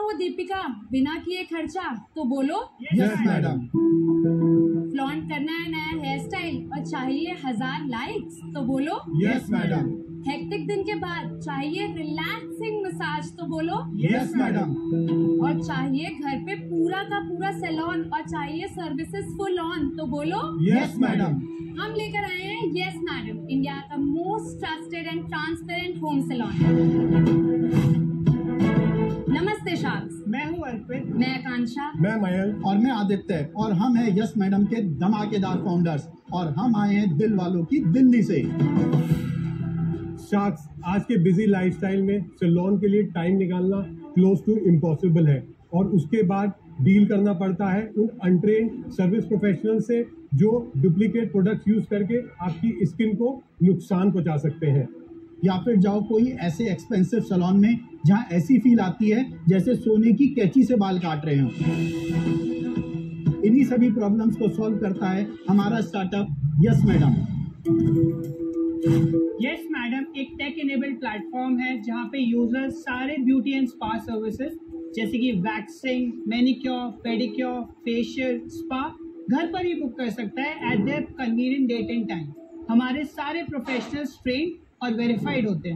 हो दीपिका, बिना किए खर्चा तो बोलो यस मैडम। फ्लॉन्ट करना है नया हेयर स्टाइल और चाहिए 1000 लाइक्स तो बोलो यस मैडम। हेक्टिक दिन के बाद चाहिए रिलैक्सिंग मसाज तो बोलो यस मैडम। और चाहिए घर पे पूरा का पूरा सैलून और चाहिए सर्विसेज फुल ऑन तो बोलो यस मैडम। हम लेकर आए हैं यस मैडम, इंडिया का most trusted and transparent home salon. नमस्ते शार्क्स, मैं हूँ अर्पित। मैं आकांक्षा। मैं मयंक। और मैं आदित्य और हम हैं यस मैडम के धमाकेदार फाउंडर्स और हम आए हैं दिल वालों की दिल्ली से। शार्क्स, आज के बिजी लाइफस्टाइल में सैलून के लिए टाइम निकालना क्लोज टू इम्पॉसिबल है और उसके बाद डील करना पड़ता है उन अनट्रेन्ड सर्विस प्रोफेशनल से जो डुप्लीकेट प्रोडक्ट्स यूज करके आपकी स्किन को नुकसान पहुंचा सकते हैं। या फिर जाओ कोई ऐसे एक्सपेंसिव सैलून में जहां ऐसी फील आती है जैसे सोने की कैंची से बाल काट रहे हो। इन्हीं सभी प्रॉब्लम्स को सॉल्व करता है हमारा startup yes madam. Yes madam एक टेक इनेबल्ड प्लेटफॉर्म है जहाँ पे यूजर्स सारे ब्यूटी एंड स्पा सर्विसेज जैसे कि waxing, manicure, pedicure, facial, spa घर पर ही बुक कर सकता है at their convenient date and time. हमारे सारे प्रोफेशनल्स ट्रेन और वेरीफाइड होते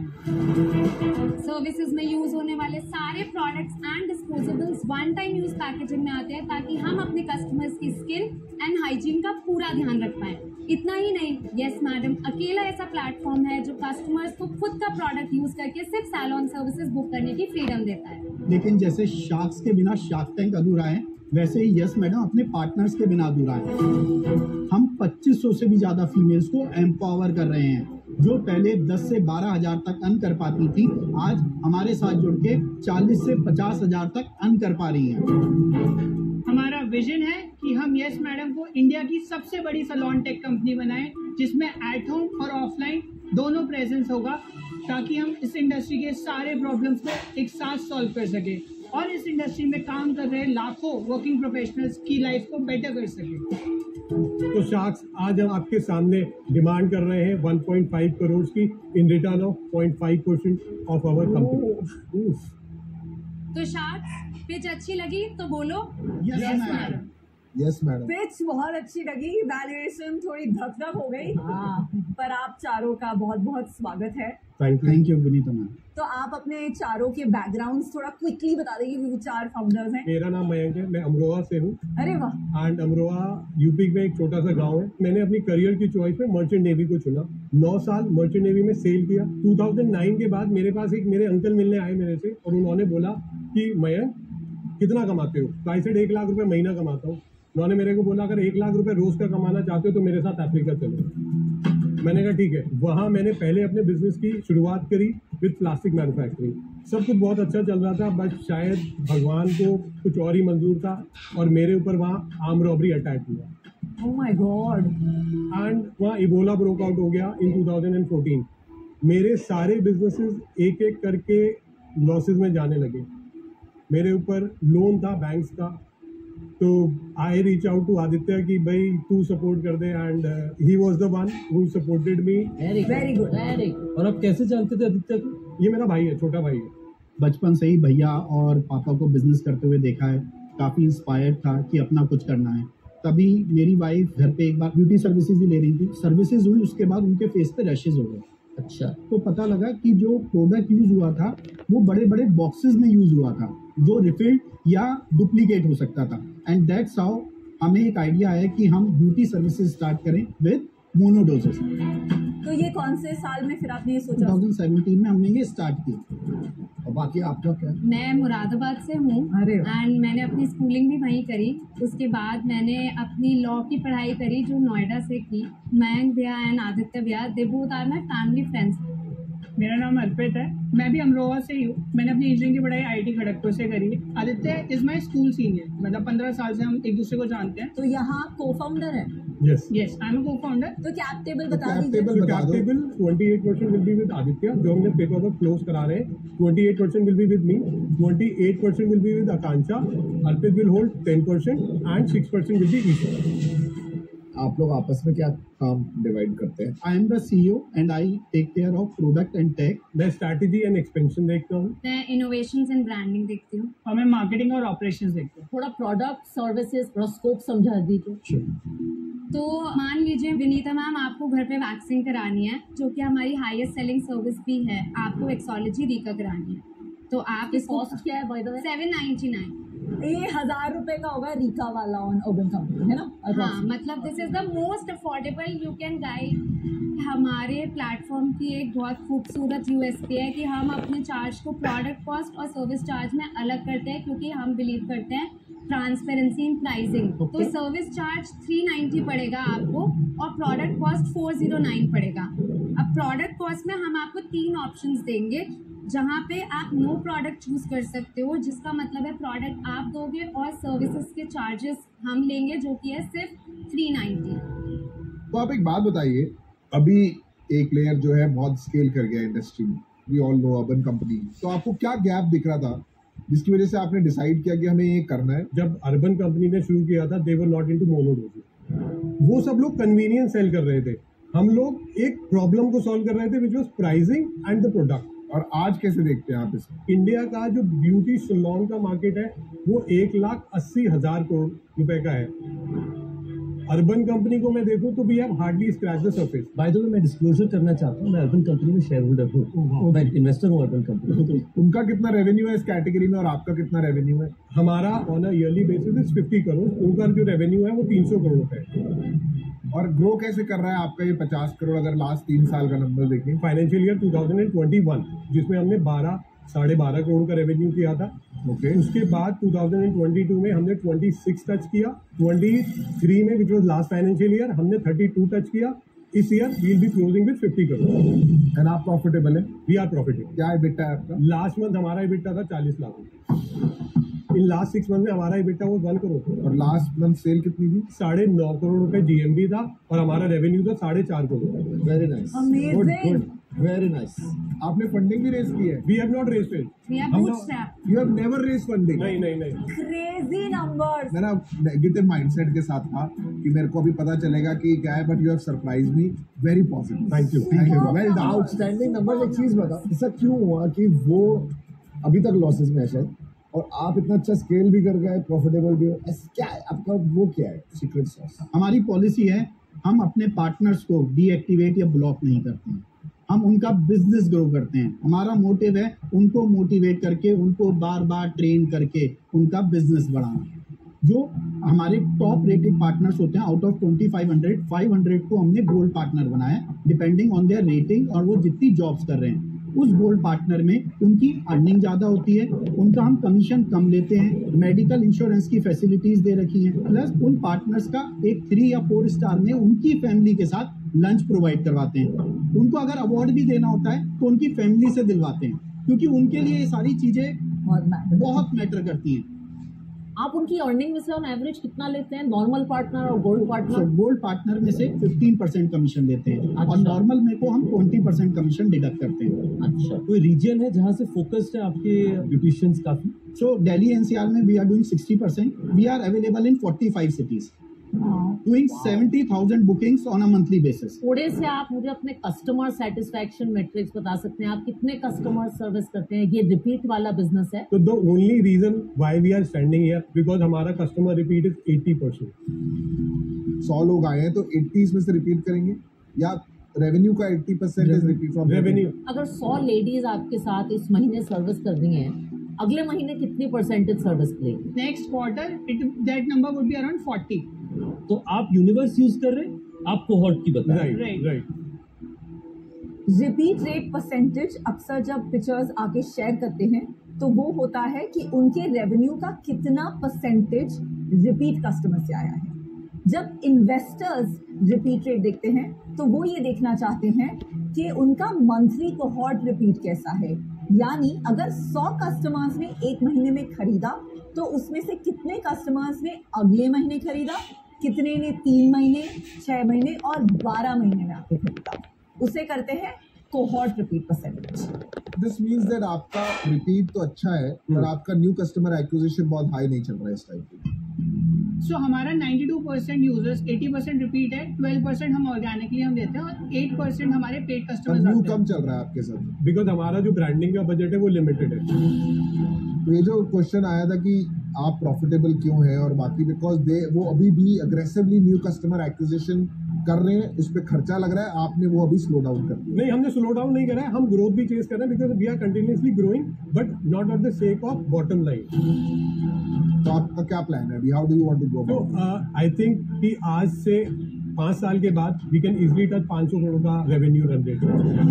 हैं। सर्विसेज में यूज होने वाले सारे products and disposables one time use packaging में आते हैं ताकि हम अपने कस्टमर्स की स्किन एंड हाइजीन का पूरा ध्यान रख पाए। इतना ही नहीं, यस मैडम अकेला ऐसा प्लेटफॉर्म है जो कस्टमर्स को खुद का प्रोडक्ट यूज करके सिर्फ सैलून सर्विसेज बुक करने की फ्रीडम देता है। लेकिन जैसे शार्क्स के बिना शार्क टैंक अधूरा है, वैसे ही यस मैडम अपने पार्टनर्स के बिना अधूरा है। हम 2500 से भी ज्यादा फीमेल्स को एम्पावर कर रहे हैं जो पहले 10 से 12 हजार तक अर्न कर पाती थी, आज हमारे साथ जुड़ के 40 से 50 हजार तक अर्न कर पा रही हैं। हमारा विजन है कि हम यस मैडम को इंडिया की सबसे बड़ी सैलून टेक कंपनी बनाएं जिसमें एट होम और ऑफलाइन दोनों प्रेजेंस होगा ताकि हम इस इंडस्ट्री के सारे प्रॉब्लम्स को एक साथ सॉल्व कर सके और इस इंडस्ट्री में काम कर रहे लाखों वर्किंग प्रोफेशनल्स की लाइफ को बेटर कर सके। तो शार्क्स, आज हम आपके सामने डिमांड कर रहे हैं 1.5 करोड़ की in return of 0.5% of our company. तो शार्क्स, पिच अच्छी लगी तो बोलो yes madam. Yes madam. Pitch बहुत अच्छी लगी, वैल्यूएशन थोड़ी धक हो गई। पर आप चारों का बहुत बहुत स्वागत है। Thank you Vineeta ma'am. तो आप अपने चारों के बैकग्राउंड्स थोड़ा क्विकली बता देंगे क्योंकि चार फाउंडर्स हैं। मेरा नाम मयंक है, मैं अमरोहा से हूँ। अरे वाह। एंड अमरोहा यूपी में एक छोटा सा गांव है। मैंने अपनी करियर की चॉइस में मर्चेंट नेवी को चुना। 9 साल मर्चेंट नेवी में सेल किया। 2009 के बाद मेरे पास एक मेरे अंकल मिलने आए मेरे से और उन्होंने बोला कि मयंक कितना कमाते हो? तो आई सेड 1 लाख रुपए महीना कमाता हूँ। उन्होंने मेरे को बोला अगर 1 लाख रुपए रोज का कमाना चाहते हो तो मेरे साथ अफ्रीका चलो। मैंने कहा ठीक है। वहाँ मैंने पहले अपने बिजनेस की शुरुआत करी विद प्लास्टिक मैन्युफैक्चरिंग। सब कुछ बहुत अच्छा चल रहा था, बट शायद भगवान को कुछ और ही मंजूर था और मेरे ऊपर वहाँ आर्म रॉबरी अटैक हुआ। Oh my god. एंड वहाँ इबोला ब्रोक आउट हो गया इन 2014। मेरे सारे बिजनेसेस एक एक करके लॉसेस में जाने लगे। मेरे ऊपर लोन था बैंक्स का, तो I reach out to Aditya कि भाई तू सपोर्ट कर दे and he was the one who supported me. Very good. और आप कैसे जानते थे आदित्य को? ये मेरा भाई है, छोटा भाई है। बचपन से ही भैया और पापा को बिजनेस करते हुए देखा है, काफी इंस्पायर्ड था कि अपना कुछ करना है। तभी मेरी वाइफ घर पे एक बार ब्यूटी सर्विसेज ही ले रही थी। सर्विसेज हुई, उसके बाद उनके फेस पे रैशेज हो गए। अच्छा। तो पता लगा कि जो प्रोडक्ट यूज हुआ था वो बड़े बड़े बॉक्सेस में यूज हुआ था जो रिफिल्ड या डुप्लीकेट हो सकता था। एंड दैट्स हाउ हमें एक आइडिया आया कि हम ब्यूटी सर्विसेज स्टार्ट करें विद मोनोडोजेस। तो ये कौन से साल में फिर आपने ये सोचा? 2017 में हमने ये स्टार्ट किया। और बाकी आपका क्या? मैं मुरादाबाद से हूँ एंड मैंने अपनी स्कूलिंग भी वहीं करी। उसके बाद मैंने अपनी लॉ की पढ़ाई करी जो नोएडा से की। मयंक भैया एंड आदित्य भैया, they both are my family friends. मेरा नाम अर्पित है, मैं भी अमरोहा से ही हूँ। मैंने अपनी इंजीनियरिंग की पढ़ाई आईटी खड़गपुर से करी है। Aditya is my school senior, मतलब 15 साल से हम एक दूसरे को जानते हैं। तो यहाँ को फाउंडर है। Yes yes, I am co founder. तो कैप टेबल बता दीजिए। Cap table 28% will be with Aditya, जो हमने पेपर वर्क क्लोज करा रहे हैं। 28% will be with me, 28% will be with Akanksha, Arpit will hold 10% and 6% will be Ishwar. आप लोग आपस में क्या काम डिवाइड करते हैं? I am the CEO and I take care of product and tech. मैं स्ट्रैटेजी एंड एक्सपेंशन देखता हूँ। मैं इनोवेशंस एंड ब्रांडिंग देखती हूँ। और मैं मार्केटिंग और ऑपरेशंस देखता हूँ। थोड़ा प्रोडक्ट सर्विसेज थोड़ा स्कोप समझा दीजिए। तो मान लीजिए विनीता मैम आपको घर पे वैक्सिंग करानी है, जो कि हमारी हाईएस्ट सेलिंग सर्विस भी है। आपको एक्सोलॉजी रीका करानी है, तो आप इसकी कॉस्ट क्या है बाय द वे? 799। ये 1000 रुपए का होगा रीका वाला ऑन अर्बन कंपनी, है ना? हाँ, मतलब this is the most affordable you can guide. हमारे प्लेटफॉर्म की एक बहुत खूबसूरत यूएसपी है कि हम अपने चार्ज को प्रोडक्ट कॉस्ट और सर्विस चार्ज में अलग करते हैं, क्योंकि हम बिलीव करते हैं ट्रांसपेरेंसी इन प्राइसिंग। तो सर्विस चार्ज 390 पड़ेगा आपको और प्रोडक्ट कॉस्ट 409 पड़ेगा। अब प्रोडक्ट कॉस्ट में हम आपको 3 ऑप्शंस देंगे, जहाँ पे आप नो प्रोडक्ट चूज कर सकते हो, जिसका मतलब है प्रोडक्ट आप दोगे और सर्विसेज के चार्जेस हम लेंगे, जो कि है सिर्फ 390। तो आप एक बात बताइए, अभी एक प्लेयर जो है बहुत स्केल कर गया इंडस्ट्री में, we all know urban company, तो आपको क्या गैप दिख रहा था जिसकी वजह से आपने डिसाइड किया कि हमें ये करना है? जब अर्बन कंपनी ने शुरू किया था, दे वर नॉट इनटू मोनोडोजी। वो सब लोग कन्वीनियंस सेल कर रहे थे, हम लोग एक प्रॉब्लम को सॉल्व कर रहे थे, which was pricing and the product. और आज कैसे देखते हैं आप इसे? इंडिया का जो ब्यूटी सैलून का मार्केट है वो 1,80,000 करोड़ रुपए का है। अर्बन कंपनी को मैं देखूं तो we have hardly scratch the surface. By the way मैं डिस्क्लोजर करना चाहता हूँ, मैं अर्बन कंपनी में शेयर होल्डर हूँ, मैं इन्वेस्टर हूँ अर्बन कंपनी में। उनका कितना रेवेन्यू है इस कैटेगरी में और आपका कितना रेवेन्यू है? हमारा on a yearly basis is 50 crore, उनका जो रेवेन्यू है वो 300 करोड़ रुपए है। और ग्रो कैसे कर रहा है आपका ये 50 करोड़ अगर लास्ट 3 साल का नंबर देखें? फाइनेंशियल ईयर 2021 जिसमें हमने 12.5 करोड़ का रेवेन्यू किया था। ओके। उसके बाद 2022 में हमने 26 टच किया, 23 में which was last financial year हमने 32 टच किया। इस year we will be closing with 50 crore. And आप प्रॉफिटेबल है? We are profitable. क्या EBITDA है आपका? लास्ट मंथ हमारा EBITDA था 40 लाख रुपए। इन लास्ट 6 मंथ में हमारा EBITDA वो 1 करोड़। और लास्ट मंथ सेल कितनी थी? 9.5 करोड़ रुपए GMV था और हमारा रेवेन्यू था 4.5 crore. Very nice, Amazing. Good, very nice. आपने फंडिंग भी रेज की है? We have not raised it. We have हम bootstrap। You have never raise funding? नहीं। Crazy numbers. मेरा नेगेटिव माइंडसेट के साथ था कि मेरे को अभी पता चलेगा कि क्या है, but you have surprise me very positive. Thank you. Well done. Outstanding number. एक चीज बता, ऐसा क्यों हुआ कि वो अभी तक लॉसेस में है शायद, और आप इतना अच्छा स्केल भी कर गए, प्रॉफिटेबल भी हो, क्या है आपका, वो क्या है सीक्रेट सॉस? हमारी पॉलिसी है, हम अपने पार्टनर्स को डीएक्टिवेट या ब्लॉक नहीं करते हैं, हम उनका बिजनेस ग्रो करते हैं। हमारा मोटिव है उनको मोटिवेट करके, उनको बार बार ट्रेन करके उनका बिजनेस बढ़ाना। जो हमारे टॉप रेटेड पार्टनर्स होते हैं, आउट ऑफ 2500 को हमने गोल्ड पार्टनर बनाया, डिपेंडिंग ऑन देयर रेटिंग और वो जितनी जॉब्स कर रहे हैं। उस गोल्ड पार्टनर में उनकी अर्निंग ज़्यादा होती है, उनका हम कमीशन कम लेते हैं, मेडिकल इंश्योरेंस की फैसिलिटीज़ दे रखी हैं, प्लस उन पार्टनर्स का एक 3 या 4 स्टार में उनकी फैमिली के साथ लंच प्रोवाइड करवाते हैं। उनको अगर अवार्ड भी देना होता है तो उनकी फैमिली से दिलवाते हैं, क्योंकि उनके लिए ये सारी चीज़ें बहुत मैटर करती हैं। आप उनकी अर्निंग में से ऑन एवरेज कितना लेते हैं, नॉर्मल पार्टनर और गोल्ड पार्टनर? गोल्ड पार्टनर में से 15% कमीशन देते हैं और अच्छा। नॉर्मल में को हम 20% कमीशन डिडक्ट करते हैं। अच्छा, कोई रीजन है जहाँ से फोकस्ड है आपके ब्यूटिशियंस काफी? सो दिल्ली एनसीआर में we are doing 60%, we are available in 45 cities, doing 70,000 bookings on a monthly basis. थोड़े से आप मुझे अपने कस्टमर सेटिस्फैक्शन मैट्रिक्स बता सकते हैं? आप कितने कस्टमर सर्विस करते हैं? ये रिपीट वाला बिजनेस है? तो the only reason why we are standing here because हमारा कस्टमर रिपीट इज 80%। 100 लोग आए हैं तो 80 इसमें से रिपीट करेंगे, या रेवेन्यू का 80% इज रिपीट फ्रॉम रेवेन्यू। अगर 100 लेडीज आपके साथ इस महीने सर्विस कर रही हैं, अगले महीने कितनी परसेंटेज सर्विस लेंगे? Next quarter that number would be around 40। तो आप यूनिवर्स यूज कर रहे हैं, आप कोहॉर्ट की बता रहे हैं। राइट। रिपीट रेट परसेंटेज अक्सर जब पिक्चर्स आके शेयर करते हैं तो वो होता है कि उनके रेवेन्यू का कितना परसेंटेज रिपीट कस्टमर से आया है। जब इन्वेस्टर्स रिपीट रेट देखते हैं तो वो ये देखना चाहते हैं कि उनका मंथली कोहॉर्ट रिपीट कैसा है, यानी अगर 100 कस्टमर्स ने एक महीने में खरीदा तो उसमें से कितने कस्टमर्स ने अगले महीने खरीदा, कितने ने 3 महीने, 6 महीने और 12 महीने में आके खरीदा, उसे करते हैं cohort repeat percentage. This means that आपका रिपीट तो अच्छा है पर आपका न्यू कस्टमर एक्विजिशन बहुत हाई नहीं चल रहा है इस टाइप पे। सो हमारा 92% यूजर्स, 80% रिपीट है, 12% हम ऑर्गेनिकली हम देते हैं और 8% हमारे पेड कस्टमर्स न्यू आते कम हैं। चल रहा है आपके साथ? बिकॉज हमारा जो ब्रांडिंग का बजट है वो लिमिटेड है। तो ये जो क्वेश्चन आया था कि आप प्रॉफिटेबल क्यों हैं और बाकी, बिकॉज वो अभी भी अग्रेसिवली न्यू कस्टमर एक्विजिशन कर रहे हैं, उस पर खर्चा लग रहा है, आपने वो अभी स्लो डाउन कर दिया। नहीं, हमने स्लो डाउन नहीं करा है, हम ग्रोथ भी चेज कर रहे हैं because we are continuously growing but not at the sake of bottom line. तो आपका क्या प्लान है अभी? How do you want to go? तो आई थिंक कि आज से 5 साल के बाद we can easily touch 500 crore का revenue run rate.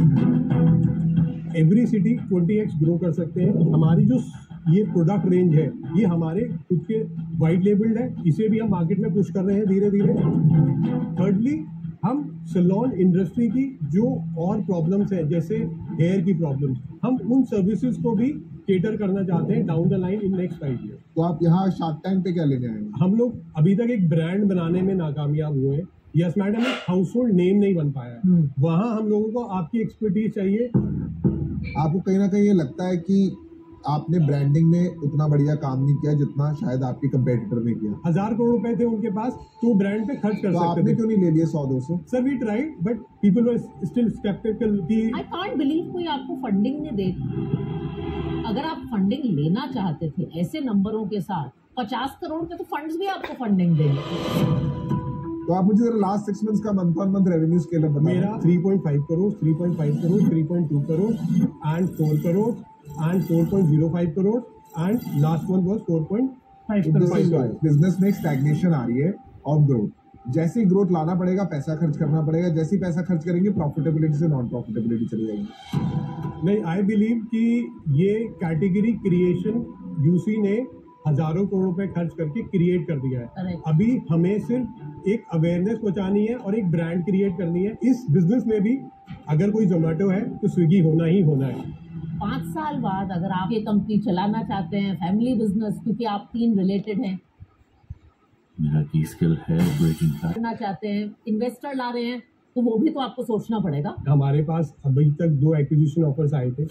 Every city 20x grow कर सकते हैं। हमारी जो ये प्रोडक्ट रेंज है ये हमारे खुद के वाइट लेबल्ड है, इसे भी हम मार्केट में पुश कर रहे हैं धीरे धीरे। थर्डली, हम सैलून इंडस्ट्री की जो और प्रॉब्लम्स हैं जैसे हेयर की प्रॉब्लम्स, हम उन सर्विसेज को भी केटर करना चाहते हैं down the line in next 5 year. तो आप यहाँ शार्क टैंक पे क्या लेने आए हैं? हम लोग अभी तक एक ब्रांड बनाने में नाकामयाब हुए हैं। यस मैडम एक हाउस होल्ड नेम नहीं बन पाया है। वहाँ हम लोगों को आपकी एक्सपर्टीज चाहिए। आपको कहीं ना कहीं ये लगता है कि आपने ब्रांडिंग में उतना बढ़िया काम नहीं किया जितना शायद आपके कंपेटिटर ने किया? 1000 करोड़ रुपए थे उनके पास तो ब्रांड पे खर्च कर तो सकते आपने थे। क्यों नहीं ले लिए 100-200? Sir we tried but people were still sceptical कि आई कांट बिलीव कोई आपको फंडिंग नहीं दे। अगर आप फंडिंग लेना चाहते थे ऐसे नंबरों के साथ 50 करोड़ के, तो फंड्स भी आपको फंडिंग देंगे। तो आप मुझे जरा लास्ट 6 मंथ्स का month on month revenue scale up बताओ। मेरा 3.5 crore, 3.5 crore, 3.2 crore and 4 crore and 4.05 crore and last month was 4.5 crore. Business में स्टैग्नेशन आ रही है और ग्रोथ, जैसे ही ग्रोथ लाना पड़ेगा पैसा खर्च करना पड़ेगा, जैसे ही पैसा खर्च करेंगे प्रॉफिटेबिलिटी से नॉन प्रॉफिटेबिलिटी चली जाएगी। नहीं, आई बिलीव कि ये कैटेगरी क्रिएशन यूसी ने हजारों करोड़ रुपए खर्च करके क्रिएट कर दिया है। Correct. अभी हमें सिर्फ एक अवेयरनेस पहुंचानी है और एक ब्रांड क्रिएट करनी है। इस बिजनेस में भी अगर कोई जोमेटो है तो स्विगी होना ही होना है। 5 साल बाद अगर आप ये कंपनी चलाना चाहते हैं, फैमिली बिजनेस, क्योंकि आप 3 रिलेटेड हैं, मेरा की स्किल है ब्रेकिंग बैड। करना चाहते हैं, इन्वेस्टर ला रहे हैं, तो वो भी तो आपको सोचना पड़ेगा। हमारे पास अभी तक 2 एक्विजिशन ऑफर्स आए थे।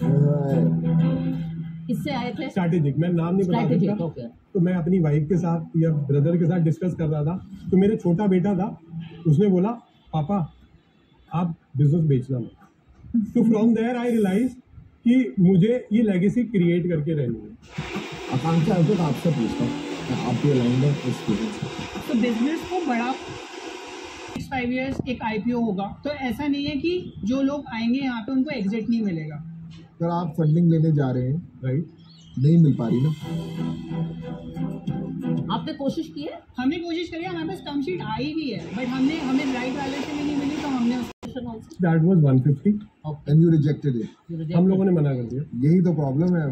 किससे आए थे? स्ट्रैटेजिक, मैं नाम नहीं बता स्ट्रैटेजिक, सकता। ओके। तो मैं अपनी वाइफ के साथ या ब्रदर के साथ डिस्कस कर रहा था तो मेरे छोटा बेटा था, उसने बोला पापा आप बिजनेस बेचना मत। तो फ्रॉम देयर आई रियलाइज कि मुझे ये लेगेसी क्रिएट करके रहनी है। आकांक्षा है तो आपसे पूछता हूँ, आपके लाइन में एक्सपीरियंस तो बिजनेस को बड़ा 5 इयर्स एक आईपीओ होगा, तो ऐसा नहीं है कि जो लोग आएंगे यहाँ पे उनको एग्जिट नहीं मिलेगा। अगर आप फंडिंग लेने जा रहे हैं, राइट, नहीं मिल पा रही ना, आपने कोशिश की है? हमने कोशिश करी, हमारे पास टर्म शीट आई भी है, बट हमें राइट वाले से भी नहीं मिली, तो हमने that was 150 and you rejected it. हम लोगों ने मना कर दिया। यही तो प्रॉब्लम है।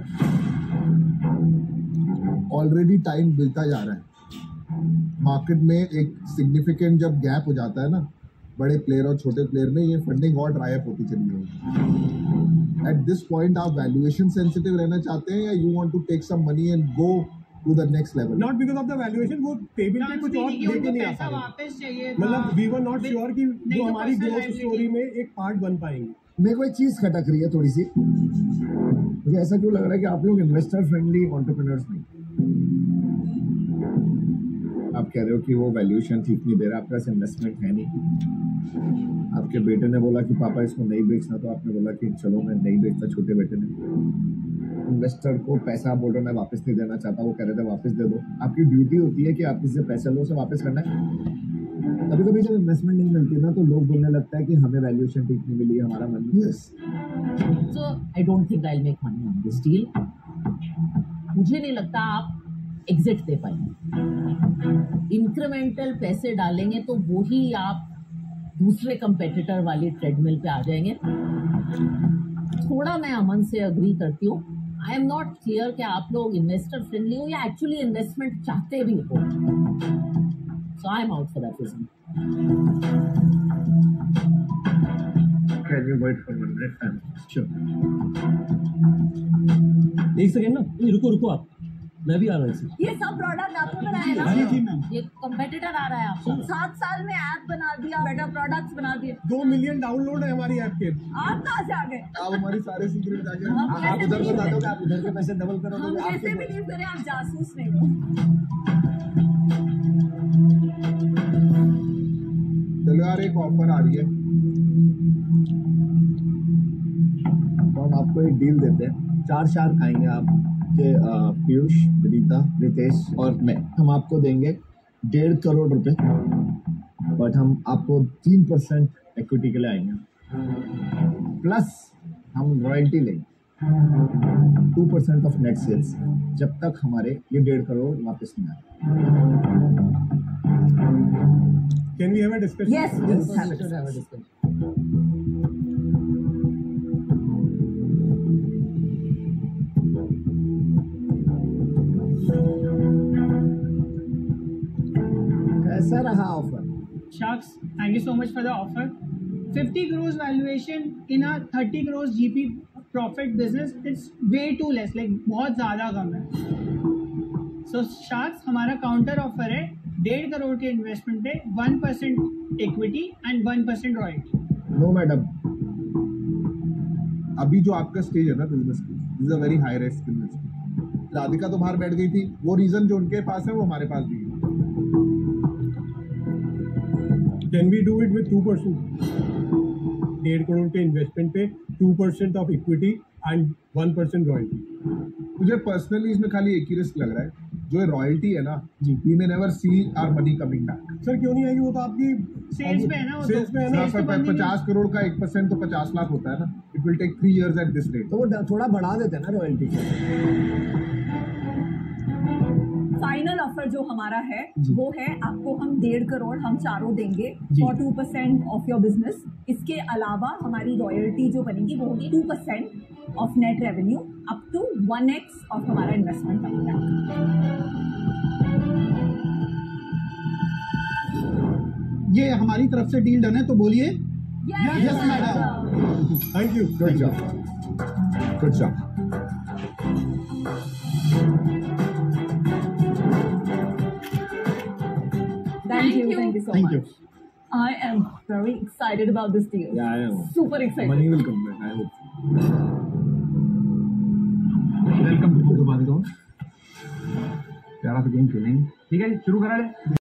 ऑलरेडी टाइम बीतता जा रहा है, मार्केट में एक सिग्निफिकेंट जब गैप हो जाता है ना बड़े प्लेयर और छोटे प्लेयर में, ये फंडिंग और ड्राई अप होती चली जाएगी। एट दिस पॉइंट आप वैल्यूएशन सेंसिटिव रहना चाहते हैं या you want to take some money and go to the next level? Not because of the valuation, वो टेबल पे कुछ और लेके नहीं आ पैसा पाए। वापस चाहिए था। मतलब वी वर नॉट श्योर कि नहीं वो तो हमारी personal ग्रोथ liability। स्टोरी में एक पार्ट बन पाएंगे। मेरे को एक चीज खटक रही है थोड़ी सी, मुझे ऐसा क्यों लग रहा है कि आप लोग इन्वेस्टर फ्रेंडली एंटरप्रेन्योर्स नहीं। आप कह रहे हो कि वो वैल्यूएशन ठीक नहीं दे रहा, आपके पास इन्वेस्टमेंट है नहीं। आपके बेटे ने बोला कि पापा इसको नहीं बेचना, तो आपने बोला कि चलो मैं नहीं बेचता। छोटे बेटे ने इन्वेस्टर को पैसा बोल रहा मैं वापस नहीं देना चाहता, वो कह रहे थे वापस दे दो। आपकी ड्यूटी होती है कि आप किसी से पैसा लो, उसे वापस करना है। कभी कभी जब इन्वेस्टमेंट नहीं मिलती ना तो लोग बोलने लगता है कि हमें वैल्यूएशन ठीक नहीं मिली, हमारा मन नहीं। So I don't think I'll make money on this deal. मुझे नहीं लगता आप एग्जिट दे पाएंगे। इंक्रीमेंटल पैसे डालेंगे तो वही आप दूसरे कंपेटिटर वाली ट्रेडमिल पे आ जाएंगे। थोड़ा मैं अमन से अग्री करती हूँ। आई एम नॉट क्लियर कि आप लोग इन्वेस्टर फ्रेंडली हो या एक्चुअली इन्वेस्टमेंट चाहते भी हो। So I am out for that reason. Can you wait for 1 minute? Sure. एक सेकेंड ना, नहीं, रुको आप, मैं भी आ रहा हूँ इससे। ये सब प्रोडक्ट आपने बनाया ना? जी जी मैम। ये कंपेटिटर आ रहा है आपको। 7 साल में ऐप बना दिया, बेटर प्रोडक्ट्स बना दिए। 2 मिलियन डाउनलोड है हमारी ऐप के। आप कहाँ से आ गए? आप हमारी सारे सीक्रेट आगे हम आप कैसे उधर believe बता दो कि करें? आप उधर के पैसे डबल हम करोगे। कैसे बिलीव करें आप जासूस नहीं हो? चलो यार, एक ऑफर आ रही है तो हम आपको एक डील देते हैं। 4 शार्क आएंगे आप के पीयूष, विनीता, रितेश और मैं। हम आपको देंगे 1.5 करोड़ रुपए, बट हम आपको 3% इक्विटी के लिए आएंगे, प्लस हम रॉयल्टी लेंगे 2% ऑफ नेट सेल्स जब तक हमारे ये 1.5 करोड़ वापस नहीं आए। Can we have a discussion? Yes, please have Should have a it. discussion. कैसा रहा offer? Sharks, thank you so much for the offer. 50 crores valuation in a 30 crores GP profit business, it's way too less. Like बहुत ज़्यादा कम है. So Sharks, हमारा counter offer है 1.5 करोड़ के investment पे 1% equity and 1% royalty. No madam, अभी जो आपका स्टेज है ना बिजनेस की, this is a very high risk investment. Radhika तो बाहर बैठ गई थी, वो रीजन जो उनके पास है वो हमारे पास भी है। Can we do it with 2%? 1.5 crore के इन्वेस्टमेंट पे 2% ऑफ इक्विटी एंड 1% रॉयल्टी। मुझे पर्सनली इसमें खाली एक ही रिस्क लग रहा है, जो रॉयल्टी है ना, we may never see our money coming back. Sir क्यों नहीं आएगी? वो तो आपकी सेल्स पे है ना, वो तो सेल्स पे है ना। sales तो बंद ही नहीं। 50 करोड़ का 1% तो 50 लाख होता है ना। It will take 3 years at this rate. तो वो थोड़ा बढ़ा देते हैं ना रॉयल्टी। फाइनल ऑफर जो हमारा है वो है आपको हम 1.5 करोड़ हम चारों देंगे फॉर 2% ऑफ योर बिजनेस। इसके अलावा हमारी रॉयल्टी जो बनेगी वो होगी 2% off net revenue up to 1x off हमारा इन्वेस्टमेंट कमिंग। ये हमारी तरफ से डील डन है, तो बोलिए yes madam. Thank you. Good job, good job. Thank you so Thank much. you. I am very excited about this deal. Yeah, I know. Super excited. Money will come back, I hope. Welcome to Dubai. प्यारा सा game खेलेंगे, ठीक है? शुरू करा रहे।